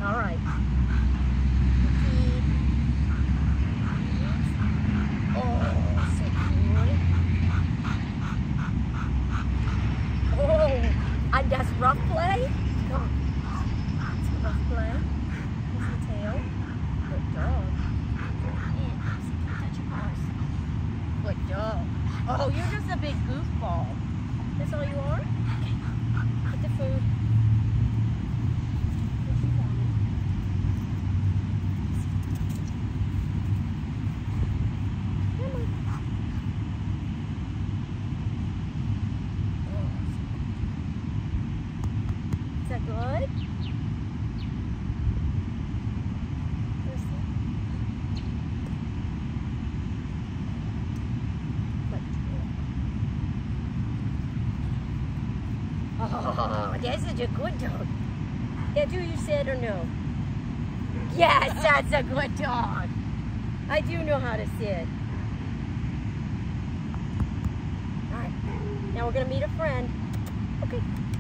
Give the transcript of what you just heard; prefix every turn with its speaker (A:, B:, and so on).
A: All right. Oh, so good. Oh, and that's rough play. Come on. That's rough play. That's the tail. Good dog. Touch your horse. Good dog. Oh, you're just a big goofball. That's all you are? Okay. Get the food. Is that good? Oh, that's such a good dog. Yeah, do you sit or no? Yes, that's a good dog. I do know how to sit. All right, now we're gonna meet a friend. Okay.